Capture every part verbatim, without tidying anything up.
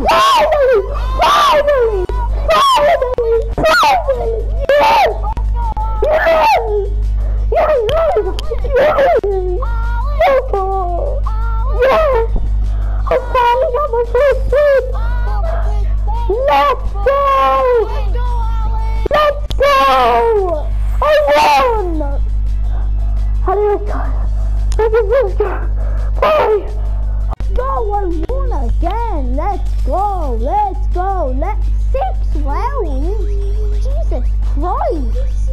Finally! Finally! Finally! Finally! Yes! Yes! Yes! Yes! Yes! Yes! I finally got my first win! Let's go! Let's go! I won! How did I go? Look at this guy! Bye! Go, I won again! Let's go! Let's go! Let's six rounds! Jesus Christ!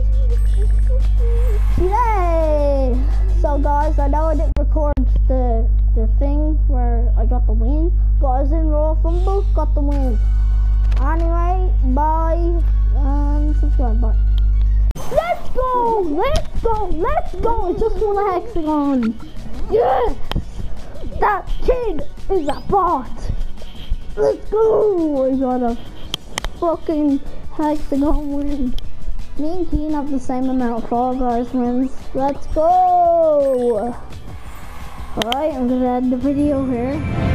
Yay! So guys, I know I didn't record the the thing where I got the win, but I was in Royal Rumble, got the win. Anyway, bye and subscribe. Bye. Let's go! Let's go! Let's go! I just won a hexagon! Yes! That kid is a bot! Let's go! I got a fucking hexagon win. Me and Keen have the same amount of Fall Guys wins. Let's go! Alright, I'm gonna end the video here.